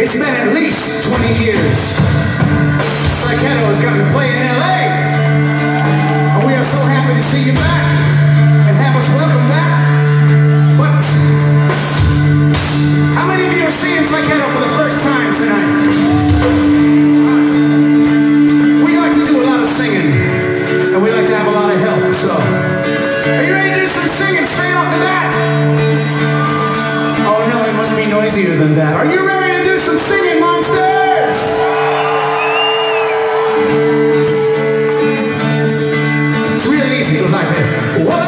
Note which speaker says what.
Speaker 1: It's been at least 20 years. Tyketto is going to play in LA. And we are so happy to see you back and have us welcome back. But how many of you are seeing Tyketto for the first time tonight? We like to do a lot of singing, and we like to have a lot of help, so are you ready to do some singing straight off the bat? Oh no, it must be noisier than that. Are you ready to do some singing, monsters? It's really easy, it goes like this. Whoa!